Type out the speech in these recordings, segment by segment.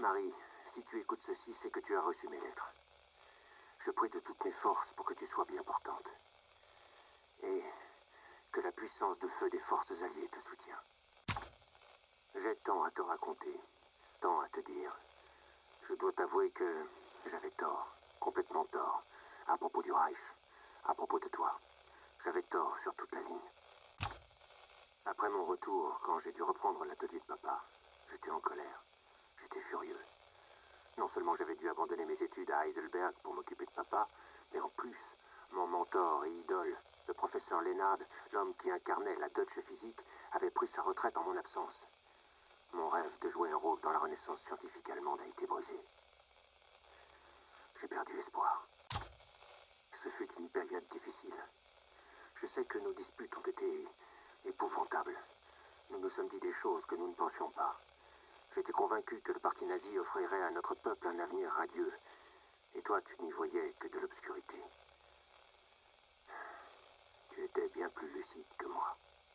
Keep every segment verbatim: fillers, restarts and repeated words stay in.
Marie, si tu écoutes ceci, c'est que tu as reçu mes lettres. Je prie de toutes mes forces pour que tu sois bien portante. Et que la puissance de feu des forces alliées te soutienne. J'ai tant à te raconter, tant à te dire. Je dois t'avouer que j'avais tort, complètement tort, à propos du Reich, à propos de toi. J'avais tort sur toute la ligne. Après mon retour, quand j'ai dû reprendre l'atelier de papa, j'étais en colère. J'étais furieux. Non seulement j'avais dû abandonner mes études à Heidelberg pour m'occuper de papa, mais en plus, mon mentor et idole, le professeur Lennard, l'homme qui incarnait la Deutsche Physik, avait pris sa retraite en mon absence. Mon rêve de jouer un rôle dans la renaissance scientifique allemande a été brisé. J'ai perdu espoir. Ce fut une période difficile. Je sais que nos disputes ont été épouvantables. Nous nous sommes dit des choses que nous ne pensions pas. J'étais convaincu que le parti nazi offrirait à notre peuple un avenir radieux. Et toi, tu n'y voyais que de l'obscurité. Tu étais bien plus lucide que moi.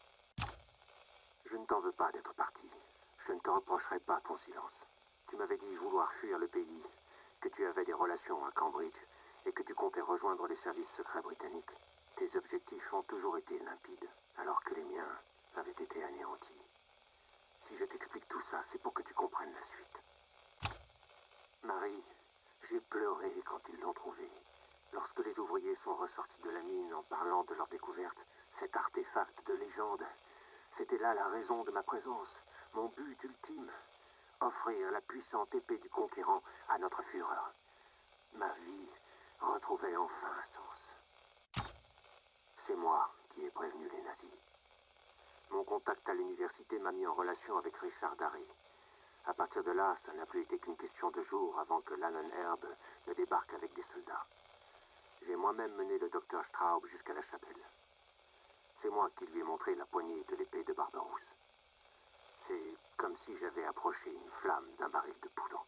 Je ne t'en veux pas d'être parti. Je ne te reprocherai pas ton silence. Tu m'avais dit vouloir fuir le pays, que tu avais des relations à Cambridge et que tu comptais rejoindre les services secrets britanniques. Tes objectifs ont toujours été limpides, alors que les miens avaient été anéantis. Si je t'explique tout ça, c'est pour que tu comprennes la suite. Marie, j'ai pleuré quand ils l'ont trouvé. Lorsque les ouvriers sont ressortis de la mine en parlant de leur découverte, cet artefact de légende, c'était là la raison de ma présence, mon but ultime, offrir la puissante épée du conquérant à notre Führer. Ma vie retrouvait enfin un sens. C'est moi qui ai prévenu les nazis. Mon contact à l'université m'a mis en relation avec Richard Darré. À partir de là, ça n'a plus été qu'une question de jours avant que l'Allen Herb ne débarque avec des soldats. J'ai moi-même mené le docteur Straub jusqu'à la chapelle. C'est moi qui lui ai montré la poignée de l'épée de Barberousse. C'est comme si j'avais approché une flamme d'un baril de poudre.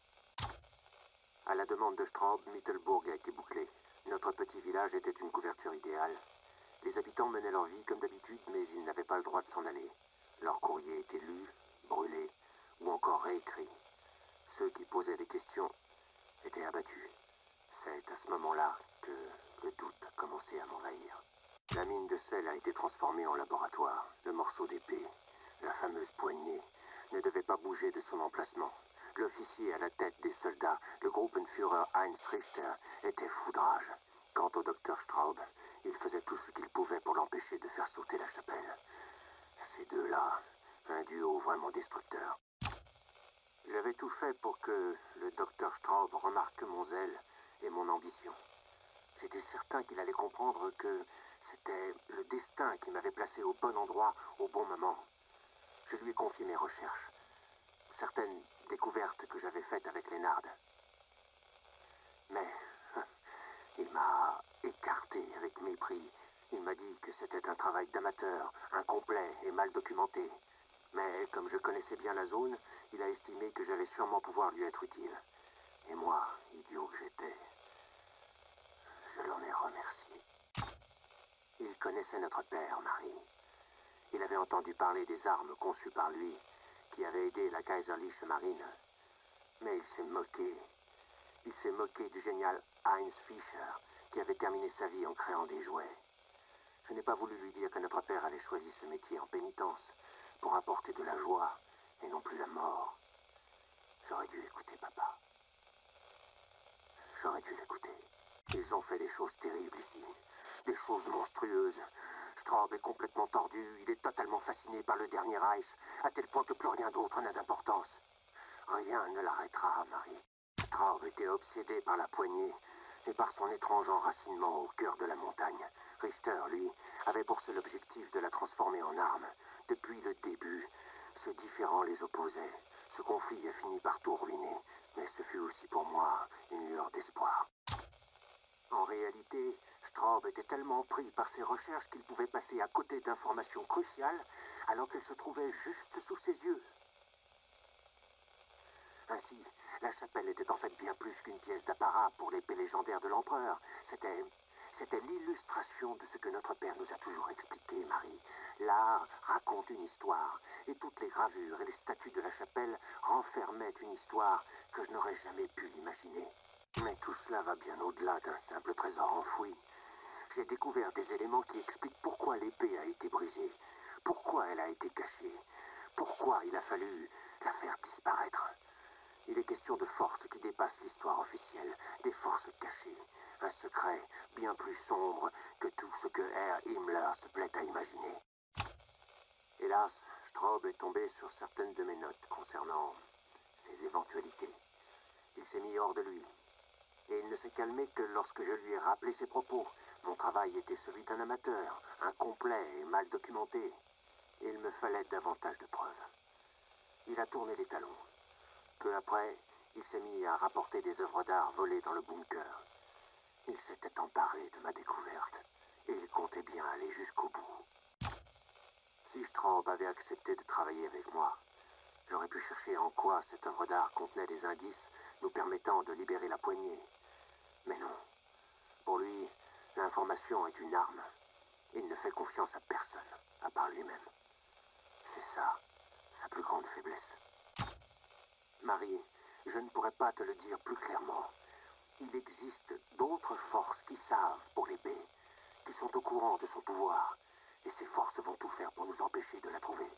À la demande de Straub, Mittelburg a été bouclé. Notre petit village était une couverture idéale. Les habitants menaient leur vie comme d'habitude, mais ils n'avaient pas le droit de s'en aller. Leurs courriers étaient lus, brûlés, ou encore réécrits. Ceux qui posaient des questions étaient abattus. C'est à ce moment-là que le doute a commencé à m'envahir. La mine de sel a été transformée en laboratoire. Le morceau d'épée, la fameuse poignée, ne devait pas bouger de son emplacement. L'officier à la tête des soldats, le Gruppenführer Heinz Richter, était foudrage. Quant au docteur Straub, il faisait tout ce qu'il pouvait pour l'empêcher de faire sauter la chapelle. Ces deux-là, un duo vraiment destructeur. J'avais tout fait pour que le docteur Straub remarque mon zèle et mon ambition. J'étais certain qu'il allait comprendre que c'était le destin qui m'avait placé au bon endroit au bon moment. Je lui ai confié mes recherches, certaines découvertes que j'avais faites avec Lennard. Mais il m'a écarté avec mépris. Il m'a dit que c'était un travail d'amateur, incomplet et mal documenté. Mais comme je connaissais bien la zone, il a estimé que j'allais sûrement pouvoir lui être utile. Et moi, idiot que j'étais, je l'en ai remercié. Il connaissait notre père, Marie. Il avait entendu parler des armes conçues par lui, qui avaient aidé la Kaiserliche Marine. Mais il s'est moqué. Il s'est moqué du génial Heinz Fischer, qui avait terminé sa vie en créant des jouets. Je n'ai pas voulu lui dire que notre père avait choisi ce métier en pénitence, pour apporter de la joie, et non plus la mort. J'aurais dû écouter papa. J'aurais dû l'écouter. Ils ont fait des choses terribles ici. Des choses monstrueuses. Straub est complètement tordu. Il est totalement fasciné par le dernier Reich, à tel point que plus rien d'autre n'a d'importance. Rien ne l'arrêtera, Marie. Straub était obsédé par la poignée et par son étrange enracinement au cœur de la montagne. Richter, lui, avait pour seul objectif de la transformer en arme. Depuis le début, ce différend les opposait. Ce conflit a fini par tout ruiner, mais ce fut aussi pour moi une lueur d'espoir. En réalité, Straub était tellement pris par ses recherches qu'il pouvait passer à côté d'informations cruciales alors qu'elles se trouvaient juste sous ses yeux. Ainsi, la chapelle était en fait bien plus qu'une pièce d'apparat pour l'épée légendaire de l'empereur. C'était... C'était l'illustration de ce que notre père nous a toujours expliqué, Marie. L'art raconte une histoire, et toutes les gravures et les statues de la chapelle renfermaient une histoire que je n'aurais jamais pu imaginer. Mais tout cela va bien au-delà d'un simple trésor enfoui. J'ai découvert des éléments qui expliquent pourquoi l'épée a été brisée, pourquoi elle a été cachée, pourquoi il a fallu la faire disparaître. Il est question de forces qui dépassent l'histoire officielle, des forces cachées, un secret bien plus sombre que tout ce que Herr Himmler se plaît à imaginer. Hélas, Straub est tombé sur certaines de mes notes concernant ces éventualités. Il s'est mis hors de lui. Et il ne s'est calmé que lorsque je lui ai rappelé ses propos. Mon travail était celui d'un amateur, incomplet et mal documenté. Il me fallait davantage de preuves. Il a tourné les talons. Peu après, il s'est mis à rapporter des œuvres d'art volées dans le bunker. Il s'était emparé de ma découverte, et il comptait bien aller jusqu'au bout. Si Straub avait accepté de travailler avec moi, j'aurais pu chercher en quoi cette œuvre d'art contenait des indices nous permettant de libérer la poignée. Mais non. Pour lui, l'information est une arme. Il ne fait confiance à personne, à part lui-même. C'est ça, sa plus grande faiblesse. Marie, je ne pourrais pas te le dire plus clairement. Il existe d'autres forces qui savent pour l'épée, qui sont au courant de son pouvoir, et ces forces vont tout faire pour nous empêcher de la trouver.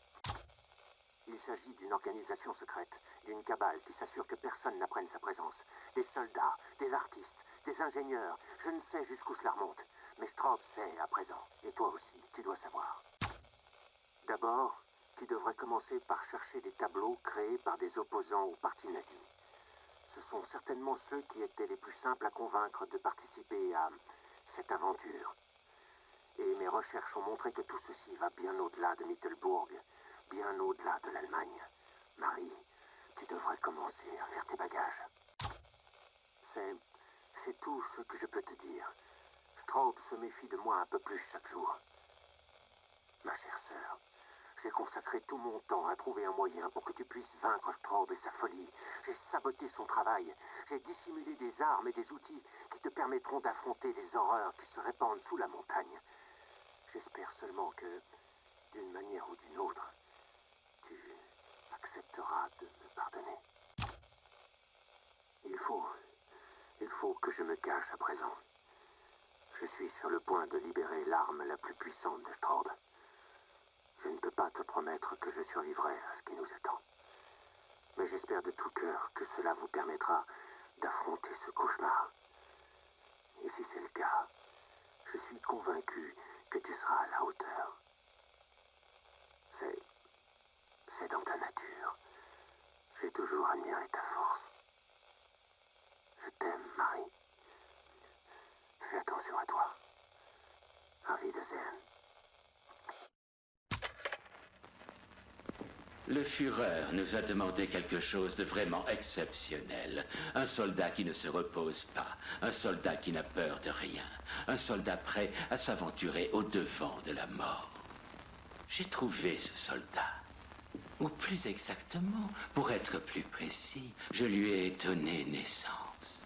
Il s'agit d'une organisation secrète, d'une cabale qui s'assure que personne n'apprenne sa présence. Des soldats, des artistes, des ingénieurs, je ne sais jusqu'où cela remonte, mais Straub sait à présent, et toi aussi, tu dois savoir. D'abord, tu devrais commencer par chercher des tableaux créés par des opposants au parti nazi. Ce sont certainement ceux qui étaient les plus simples à convaincre de participer à cette aventure. Et mes recherches ont montré que tout ceci va bien au-delà de Mittelbourg, bien au-delà de l'Allemagne. Marie, tu devrais commencer à faire tes bagages. C'est... c'est tout ce que je peux te dire. Straub se méfie de moi un peu plus chaque jour. Ma chère sœur, j'ai consacré tout mon temps à trouver un moyen pour que tu puisses vaincre Straub et sa folie. J'ai saboté son travail. J'ai dissimulé des armes et des outils qui te permettront d'affronter les horreurs qui se répandent sous la montagne. J'espère seulement que, d'une manière ou d'une autre, tu accepteras de me pardonner. Il faut... il faut que je me cache à présent. Je suis sur le point de libérer l'arme la plus puissante de Straub. Je ne peux pas te promettre que je survivrai à ce qui nous attend. Mais j'espère de tout cœur que cela vous permettra d'affronter ce cauchemar. Et si c'est le cas, je suis convaincu que tu seras à la hauteur. C'est... c'est dans ta nature. J'ai toujours admiré ta force. Je t'aime, Marie. Fais attention à toi. Auf Wiedersehen. Le Führer nous a demandé quelque chose de vraiment exceptionnel. Un soldat qui ne se repose pas, un soldat qui n'a peur de rien, un soldat prêt à s'aventurer au-devant de la mort. J'ai trouvé ce soldat. Ou plus exactement, pour être plus précis, je lui ai donné naissance.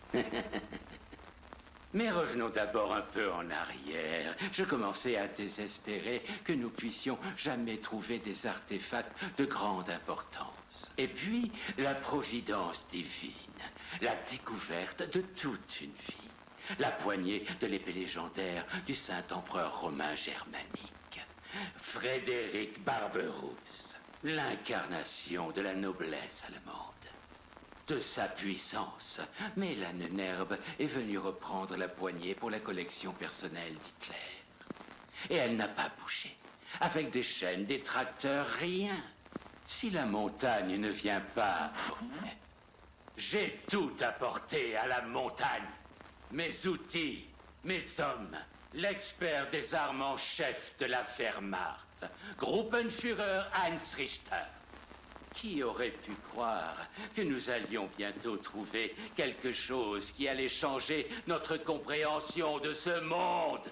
Mais revenons d'abord un peu en arrière. Je commençais à désespérer que nous puissions jamais trouver des artefacts de grande importance. Et puis, la providence divine, la découverte de toute une vie. La poignée de l'épée légendaire du saint empereur romain germanique. Frédéric Barberousse, l'incarnation de la noblesse allemande. De sa puissance, Mélane Nerbe est venue reprendre la poignée pour la collection personnelle d'Hitler. Et elle n'a pas bougé. Avec des chaînes, des tracteurs, rien. Si la montagne ne vient pas, j'ai tout apporté à la montagne. Mes outils, mes hommes, l'expert des armes en chef de la Wehrmacht, Gruppenführer Heinz Richter. Qui aurait pu croire que nous allions bientôt trouver quelque chose qui allait changer notre compréhension de ce monde?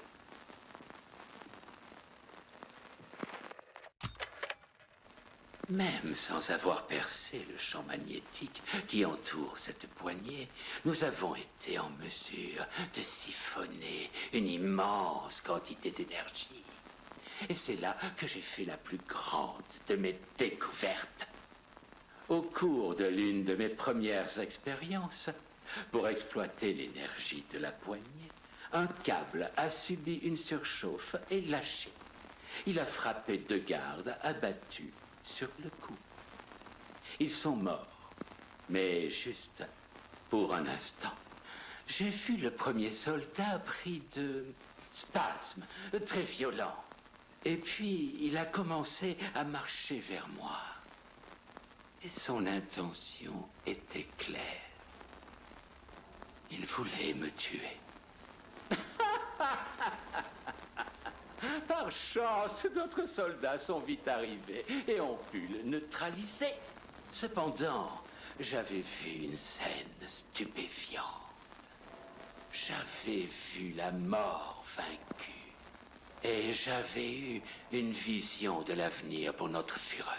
Même sans avoir percé le champ magnétique qui entoure cette poignée, nous avons été en mesure de siphonner une immense quantité d'énergie. Et c'est là que j'ai fait la plus grande de mes découvertes. Au cours de l'une de mes premières expériences, pour exploiter l'énergie de la poignée, un câble a subi une surchauffe et lâché. Il a frappé deux gardes abattus sur le coup. Ils sont morts, mais juste pour un instant. J'ai vu le premier soldat pris de spasmes très violents. Et puis, il a commencé à marcher vers moi. Et son intention était claire. Il voulait me tuer. Par chance, d'autres soldats sont vite arrivés et ont pu le neutraliser. Cependant, j'avais vu une scène stupéfiante. J'avais vu la mort vaincue. Et j'avais eu une vision de l'avenir pour notre Führer.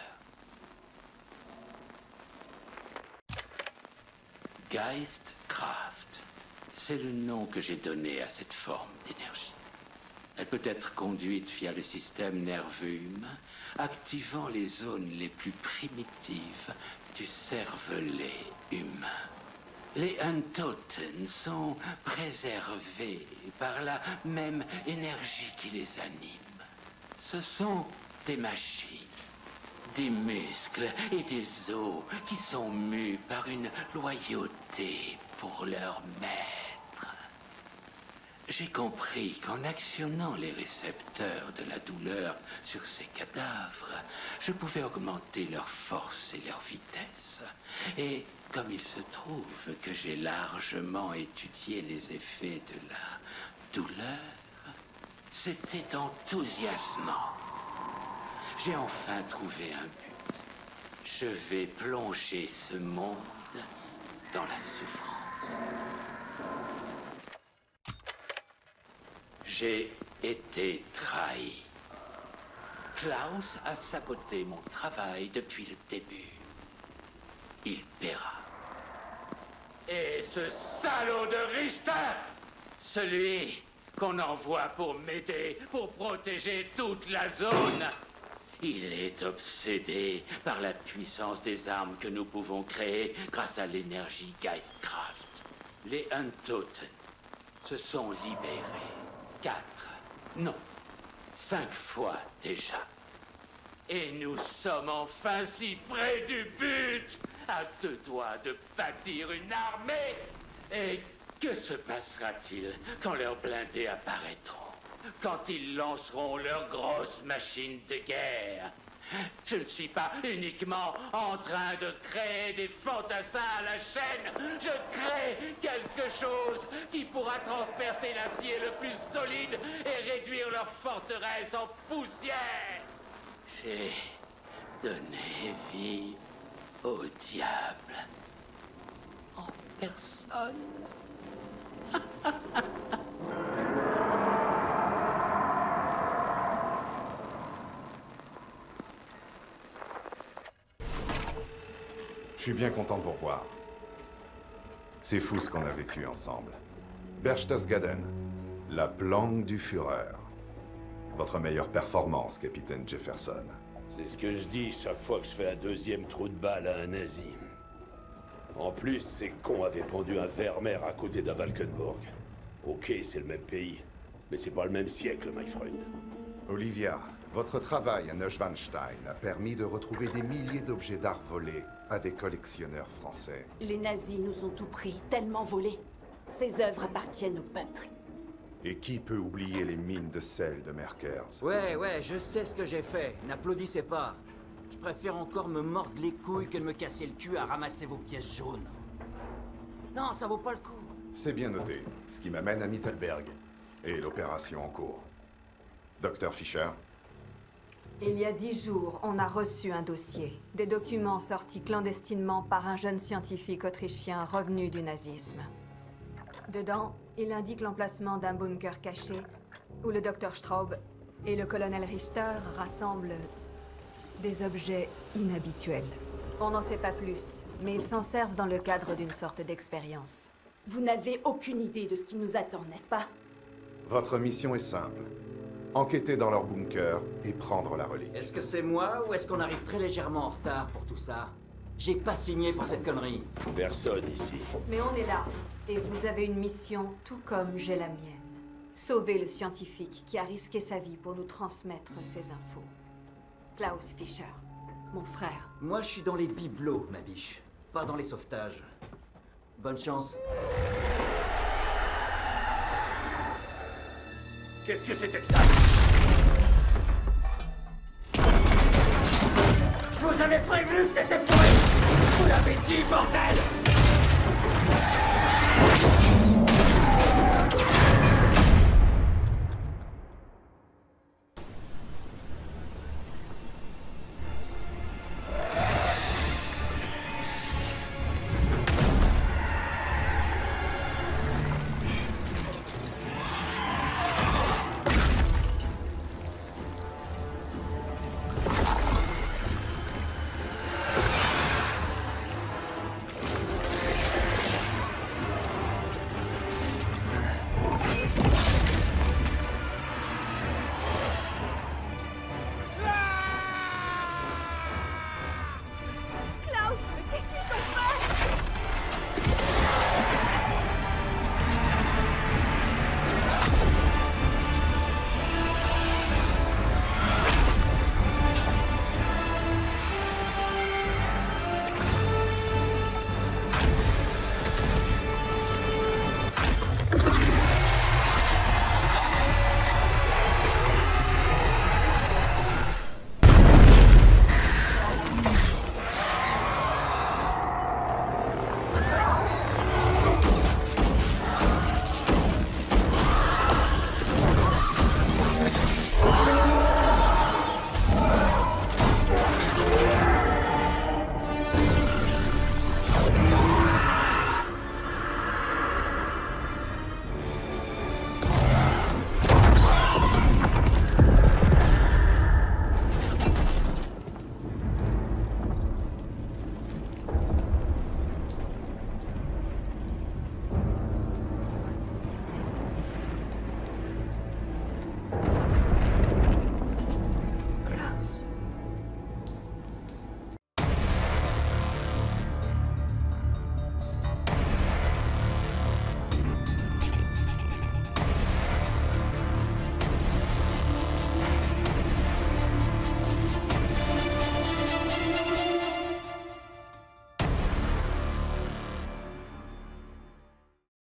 Geistkraft, c'est le nom que j'ai donné à cette forme d'énergie. Elle peut être conduite via le système nerveux humain, activant les zones les plus primitives du cervelet humain. Les Untoten sont préservés par la même énergie qui les anime. Ce sont des machines, des muscles et des os qui sont mus par une loyauté pour leur maître. J'ai compris qu'en actionnant les récepteurs de la douleur sur ces cadavres, je pouvais augmenter leur force et leur vitesse. Et comme il se trouve que j'ai largement étudié les effets de la douleur, c'était enthousiasmant. J'ai enfin trouvé un but. Je vais plonger ce monde dans la souffrance. J'ai été trahi. Klaus a saboté mon travail depuis le début. Il paiera. Et ce salaud de Richter, celui qu'on envoie pour m'aider, pour protéger toute la zone, il est obsédé par la puissance des armes que nous pouvons créer grâce à l'énergie Geistkraft. Les Untoten se sont libérés. Quatre, non, cinq fois déjà. Et nous sommes enfin si près du but, à deux doigts de bâtir une armée. Et que se passera-t-il quand leurs blindés apparaîtront? Quand ils lanceront leurs grosses machines de guerre? Je ne suis pas uniquement en train de créer des fantassins à la chaîne. Je crée quelque chose qui pourra transpercer l'acier le plus solide et réduire leur forteresse en poussière. J'ai donné vie au diable en personne. Je suis bien content de vous revoir. C'est fou ce qu'on a vécu ensemble. Berchtesgaden, la planque du Führer. Votre meilleure performance, capitaine Jefferson. C'est ce que je dis chaque fois que je fais un deuxième trou de balle à un nazi. En plus, ces cons avaient pendu un Vermeer à côté de Valkenburg. Ok, c'est le même pays, mais c'est pas le même siècle, my friend. Olivia, votre travail à Neuschwanstein a permis de retrouver des milliers d'objets d'art volés à des collectionneurs français. Les nazis nous ont tout pris, tellement volés. Ces œuvres appartiennent au peuple. Et qui peut oublier les mines de sel de Merkers? Ouais, ouais, je sais ce que j'ai fait. N'applaudissez pas. Je préfère encore me mordre les couilles que de me casser le cul à ramasser vos pièces jaunes. Non, ça vaut pas le coup. C'est bien noté. Ce qui m'amène à Mittelberg. Et l'opération en cours. Docteur Fischer? Il y a dix jours, on a reçu un dossier. Des documents sortis clandestinement par un jeune scientifique autrichien revenu du nazisme. Dedans, il indique l'emplacement d'un bunker caché où le docteur Straub et le colonel Richter rassemblent des objets inhabituels. On n'en sait pas plus, mais ils s'en servent dans le cadre d'une sorte d'expérience. Vous n'avez aucune idée de ce qui nous attend, n'est-ce pas? Votre mission est simple. enquêter dans leur bunker et prendre la relique. Est-ce que c'est moi ou est-ce qu'on arrive très légèrement en retard pour tout ça? J'ai pas signé pour cette connerie. Personne ici. Mais on est là. Et vous avez une mission tout comme j'ai la mienne. Sauver le scientifique qui a risqué sa vie pour nous transmettre ces infos. Klaus Fischer, mon frère. Moi, je suis dans les bibelots, ma biche. Pas dans les sauvetages. Bonne chance. Qu'est-ce que c'était que ça? Je vous avais prévenu que c'était pourri! Je vous l'avais dit, bordel!